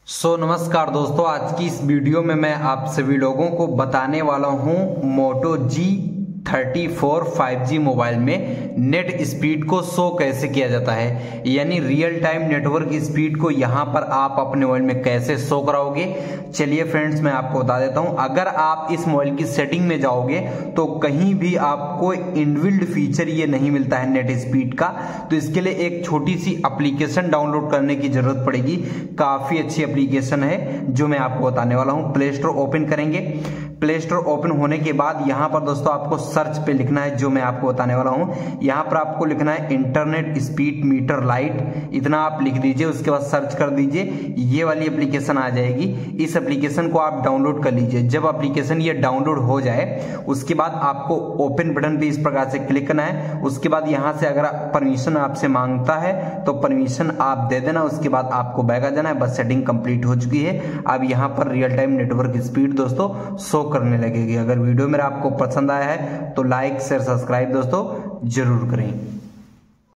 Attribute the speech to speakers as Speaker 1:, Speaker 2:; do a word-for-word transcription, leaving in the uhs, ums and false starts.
Speaker 1: सो so, नमस्कार दोस्तों, आज की इस वीडियो में मैं आप सभी लोगों को बताने वाला हूं Moto G thirty four five G mobile में नेट स्पीड को शो कैसे किया जाता है, यानी रियल टाइम नेटवर्क स्पीड को यहां पर आप अपने मोबाइल में कैसे शो कराओगे। चलिए फ्रेंड्स, मैं आपको बता देता हूं। अगर आप इस मोबाइल की सेटिंग में जाओगे तो कहीं भी आपको इनबिल्ट फीचर ये नहीं मिलता है नेट स्पीड का, तो इसके लिए एक छोटी सी एप्लीकेशन डाउनलोड करने की जरूरत पड़ेगी। काफी अच्छी एप्लीकेशन है जो मैं आपको बताने वाला हूं। प्ले स्टोर ओपन करेंगे। प्ले स्टोर ओपन होने के बाद यहां पर दोस्तों आपको सर्च पे लिखना है, जो मैं आपको बताने वाला हूं। यहां पर आपको लिखना है इंटरनेट स्पीड मीटर लाइट, इतना आप लिख दीजिए। उसके बाद सर्च कर दीजिए, ये वाली एप्लीकेशन आ जाएगी। इस एप्लीकेशन को आप डाउनलोड कर लीजिए। जब एप्लीकेशन ये डाउनलोड हो जाए उसके बाद आपको ओपन बटन पे इस प्रकार से क्लिक करना है। उसके बाद यहां से अगर परमिशन आपसे मांगता है तो परमिशन आप दे देना। उसके बाद आपको बैक आ जाना है। बस सेटिंग कंप्लीट हो चुकी है। अब यहां पर रियल टाइम नेटवर्क स्पीड दोस्तों शो करने लगेगी। अगर वीडियो मेरा आपको पसंद आया है तो लाइक शेयर सब्सक्राइब दोस्तों जरूर करें।